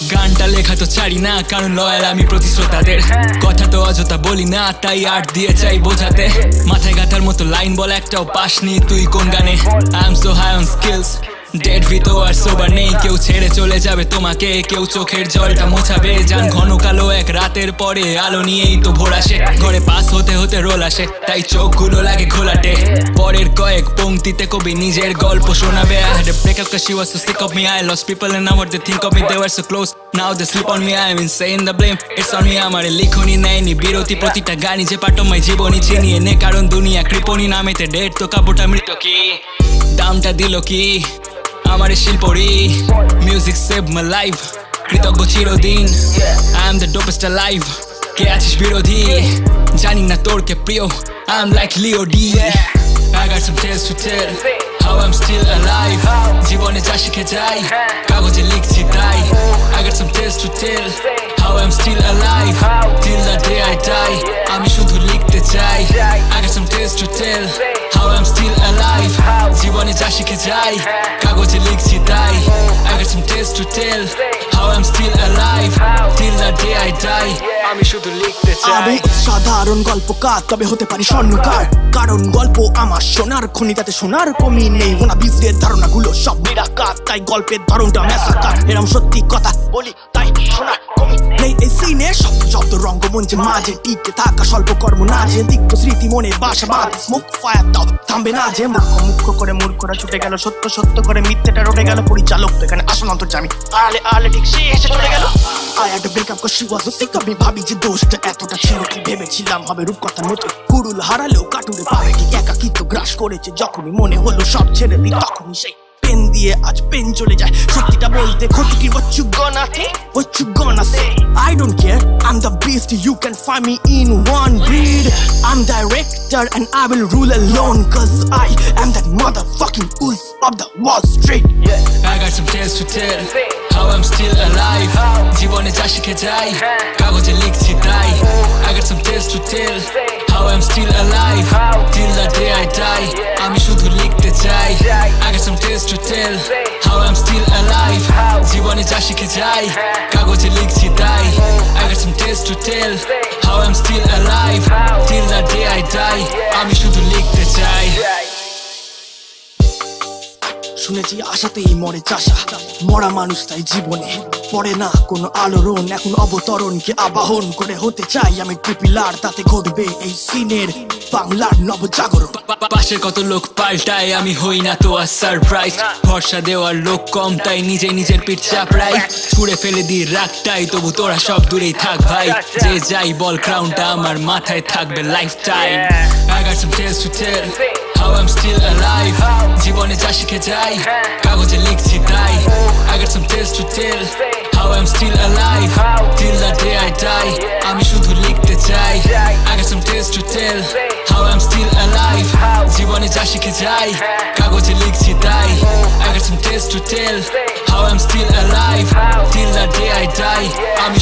গানটা লেখা তো ছাড়ি না কারণ লয়াল আমি প্রতি শ্রোতাদের কথা তো অযথা বলি না তাই আর্ট দিয়ে চাই বোঝাতে মাথায় গাঁথার মতো লাইন বল একটাও পাসনি তুই কোন গানে I am so high on skills dead ভিতো আর সোবার নেই কেউ ছেড়ে চলে যাবে তোমাকে কেউ চোখের জলটা মোছাবে যান ঘন কালো এক রাতের পরে আলো নিয়েই তো ভোর আসে ঘরে পাস হতে হতে রোল আসে তাই চোখগুলো লাগে ঘোলাটে পরের কয়েক পংক্তিতে কবি নিজের গল্প শোনাবে I had a breakup cause she was so sick of me I lost people and now what they think of me they were so close now they sleep on me I am insane the blame it's on me আমারে লিখনি নেয়নি বিরতি প্রতিটা গানই যে পাটমায় জীবনী চিনিয়ে নে কারণ দুনিয়া কৃপণী নামেতে ডেট তো কাপড়টা মৃত কি দামটা দিল কি আমার শিল্পরি মিউজিক সেভ মাই লাইফ কৃতজ্ঞ চিরদিন I am the dopest alive কে আছিস বিরোধী জানি না তোর কে প্রিয় I am like Leo D I got some tales to tell how I'm still alive জীবনে যা শিখে যাই কাগজে লিখছি তাই I got some tales to tell how I'm still alive till the day I die আমি শুধু লিখতে চাই I got some tales to tell how I'm still alive জীবনে যা শিখে যাই কাগজে লিখছি তাই I got some tales to tell how I'm still alive till the day I die আমি শুধু লিখতে চাই আমি সাধারণ গল্পকার তবে হতে পারি স্বর্ণকার কারণ গল্প আমার সোনার খনি তাতে সোনার কমি নেই ওনা বীজের ধারণাগুলো সব নিরাকার তাই গল্পের ধরনটা মেসাকার এরম সত্যি কথা বলি তাই সোনার কমি নেই এই সিনে শব্দ রঙ্গমঞ্চে মাঝে টিকে থাকা স্বল্প কর্ম না যে দিগ্ধ স্মৃতি মনে বাসা বাঁধে স্মোক ফায়ার দাও থামবে না যে মুখ্য করে মূর্খরা ছুটে গেল সত্য সত্য করে মিথ্যেটা রটে গেল পরিচালক তো এখানে আসল অন্তর্যামী আলে ঠিক সে এসে চলে গেল I had to break up cause she was so sick of me ভাবি যে দোষটা এতটা ছিল কি ভেবেছিলাম হবে রূপকথার মতো কুড়ুল হারালেও কাটুরে পাবে ঠিক একাকিত্ব গ্রাস করেছে যখনই মনে হলো সব ছেড়ে দিই তখনই সেই পেন দিয়ে আজ পেন চলে যায় সত্যিটা বলতে ক্ষতি কি what you gonna say I don't care I'm the beast you can find me in one breed I'm director and I will rule alone cause I am that motherfucking wolf of the Wall Street I got some tales to tell how I'm still alive জীবনে যা শিখে যাই কাগজে লিখছি তাই I got some tales to tell how I'm still alive till the day I die আমি শুধু লিখতে চাই I got some tales to tell how I'm still alive জীবনে যা শিখে যাই কাগজে লিখছি তাই I got some tales to tell how I'm still alive till the day I die আমি শুধু লিখতে চাই শুনেছি আশাতেই মরে চাষা মরা মানুষ তাই জীবনে পড়ে না কোনো আলোড়ন এখন অবতরণকে আবাহন করে হতে চাই আমি ট্রিপিলার তাতে ঘটবে এই সিনের বাংলার নবজাগরণ পাশের কত লোক পাল্টায় আমি হই না তো আর সারপ্রাইজ ভরসা দেওয়ার লোক কম তাই নিজের পিঠ চাপড়াই ছুঁড়ে ফেলে দিই রাগটাই তবু তোরা সব দূরেই থাক ভাই যে যাই বল ক্রাউনটা আমার মাথায় থাকবে lifetime I got some tales to tell how I'm still alive জীবনে যা শিখে যাই কাগজে লিখছি তাই I got some tales to tell how I'm still alive till the day I die আমি শুধু লিখতে চাই I got some tales to tell how I'm still alive জীবনে যা শিখে যাই কাগজে লিখছি তাই I got some tales to tell how I'm still alive till the day I die আমি